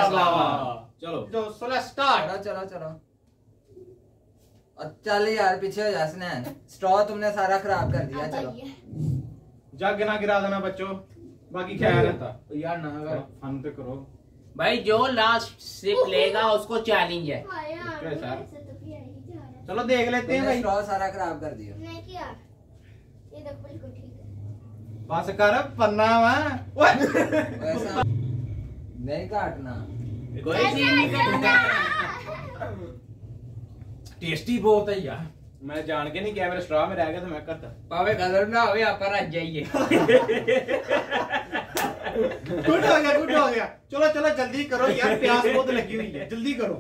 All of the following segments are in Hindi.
बाबा। चलो जो 16 स्टार्ट। चलो चलो चल यार पीछे हो जा स्नैन। स्ट्रॉ तुमने सारा खराब कर दिया। चलो जग ना गिरा देना बच्चों, बाकी क्या रहता यार ना अगर फन पे करो भाई जो लास्ट सिप लेगा उसको चैलेंज है। कैसा? चलो देख लेते हैं भाई। स्ट्रॉ सारा खराब कर दिया। नहीं किया, ये देखो बिल्कुल ठीक है। बस कर पन्ना ओए वैसा नहीं काटना। कोई सीन नहीं करता। टेस्टी बहुत है यार। मैं जान के नहीं किया, मेरे स्ट्रॉ में रह गया तो मैं करता। पावे कलर ना हो यहाँ पर आ जाइए। गुड हो गया, गुड हो गया। चलो चलो जल्दी करो यार, प्यास बहुत लगी हुई है, जल्दी करो।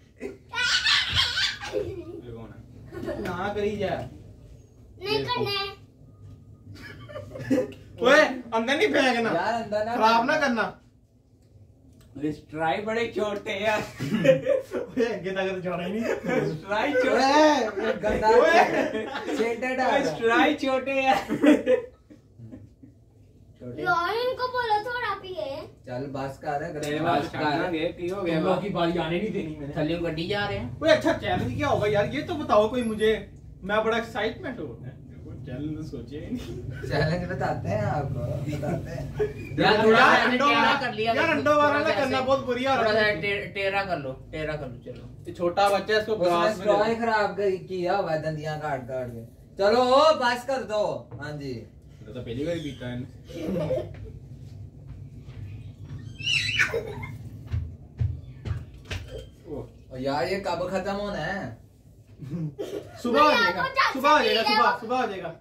ना करी जा। नहीं करने। ओए अंदर नहीं फेंकना यार अंदर ना खराब ना करना। ट्राई बड़े छोटे यार। ओए गिना कर छोड़ा ही नहीं। ट्राई ओए गंदा सेंटेड है। ट्राई छोटे यार। यार इनको बोलो थोड़ा पिए। चल बस कर तेरे पास की हो गया। लोगों की बारी आने नहीं देनी मैंने। थल्लियों गड्डी जा रहे हैं। कोई अच्छा चैलेंज क्या होगा यार, ये तो बताओ कोई मुझे। मैं बड़ा एक्साइटमेंट हूँ। चैलेंज सोचे ही नहीं। चैलेंज बताते हैं आपको, बताते हैं। यार थोड़ा यार मैंने अंडों टेढ़ा वाला- कर लिया। यार अंडों वाला ना करना, बहुत बुरी हालत थोड़ा सा है। टेढ़ा कर लो, टेढ़ा कर लो। चलो ये छोटा बच्चा है, इसको उसने ग्लास स्ट्रॉ में ही खराब किया हुआ है दंदियां काट काट के। चलो बस कर दो। हाँ जी तो पहली बार पीता है। और यार ये कब खत्म होना है? सुबह हो जाएगा, सुबह हो जाएगा, सुबह सुबह हो जाएगा।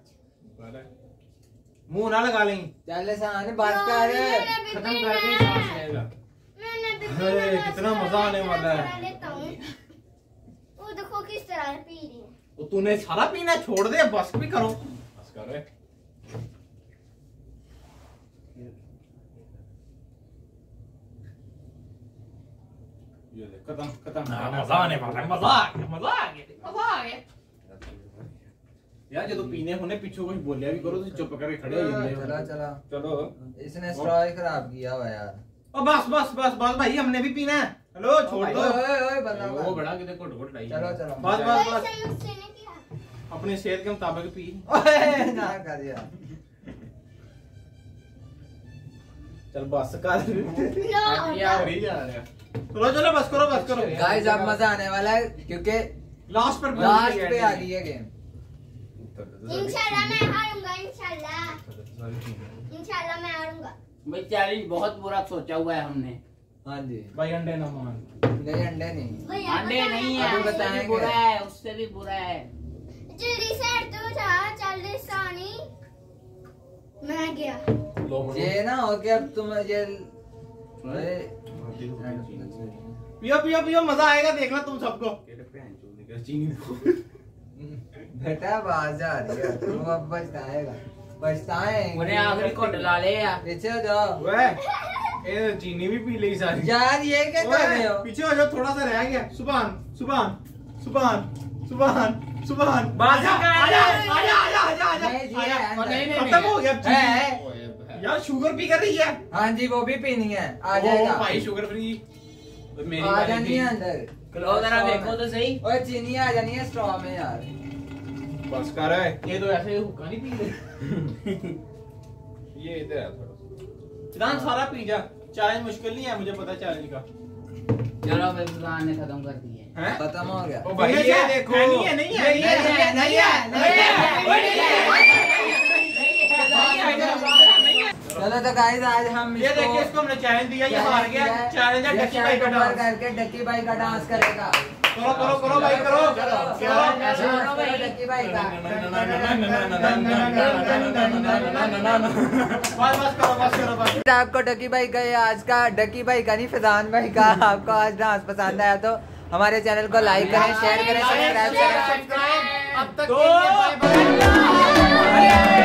मुंह ना लगा लें। चल सामने बस कर। खत्म करके सांस लेगा। अरे कितना मजा आने वाला है। वो देखो किस तरह पी रही है। वो तूने सारा पीना छोड़ दे, बस भी करो। बस करो। ये देख, खत्म खत्म। मजा आने वाला है, मजा आ गया, मजा आ गया, मजा आ गया। यार जो तो पीने होने पीछे कुछ बोलिया भी करो तो चुप करके खड़े हो जाते हो। चला चला चलो। इसने स्ट्रॉ ही खराब किया हुआ यार। ओ बस बस बस बस भाई, हमने भी पीना है। हेलो छोड़ दो। ओए ओए बंदा वो बड़ा कितने घुट घुट लाई। चलो चलो बस बस बस, ऐसे मुझसे नहीं किया। अपनी सेहत के मुताबिक पी। ओए ना कर यार। चल बस कर। लो यार ही जा रहा है। चलो चलो बस करो, बस करो। गाइस अब मजा आने वाला है क्योंकि लास्ट पर लास्ट पे आ गई है गेम। इंशाल्लाह मैं हारूंगा। इंशाल्लाह इंशाल्लाह मैं हारूंगा। भाई चैलेंज बहुत बुरा सोचा हुआ है हमने। हाँ जी भाई अंडे ना मान। नहीं अंडे नहीं। भैया अंडे नहीं है, अभी उससे भी बताएंगे। बुरा है, उससे भी बुरा है। जल्दी से हट तो जा, जल्दी सानी। मैं गया। ये ना हो कि अब तुम ये पियो पियो पियो, मजा आएगा देखना तुम सबको। बेटा बाज आ रही है, तुम अब पछताएगा, पछताएंगे। उन्हें आखिरी को डला ले यार। पीछे हो जाओ। वे ये चीनी भी पी ली सारी। यार ये क्या कर रहे हो? पीछे हो जाओ, थोड़ा सा रह गया। सुभान सुभान सुभान सुभान सुभान। बाजी का आजा आजा आजा आजा आजा। नहीं जी, है, नहीं, नहीं, खत्म हो गया चीनी। है। यार शुगर पी कर रही है। हाँ जी वो भी पीनी है, आ ओ जाएगा। भाई शुगर फ्री। मेरी आ बारी जानी थी। है अंदर। लो जरा देखो तो सही। ओए चीनी आ जानी है स्ट्रॉ में यार। बस कर है। ये तो ऐसे हुक्का नहीं पी रहे। ये इधर है थोड़ा। चिरान सारा पी जा। चैलेंज मुश्किल नहीं है, मुझे पता है चैलेंज का। चलो भाई भगवान ने खत्म कर दिए। हैं? खत्म हो गया। ओ भाई ये देखो। नहीं है नहीं है नहीं है, नहीं है, चलो तो गाइस आज हम ये देखिए, इसको हमने चैलेंज दिया, ये हार गया। चैलेंज है डक्की भाई का डांस। करके डक्की भाई का डांस करेगा। करो करो करो भाई करो। ऐसे करो भाई डक्की भाई का। बस करो बस। आपको डक्की भाई का आज का डक्की भाई का नहीं फैजान भाई का आपको आज डांस पसंद आया तो हमारे चैनल को लाइक करें, शेयर करें, सब्सक्राइब करें। अब तक के लिए बाय बाय।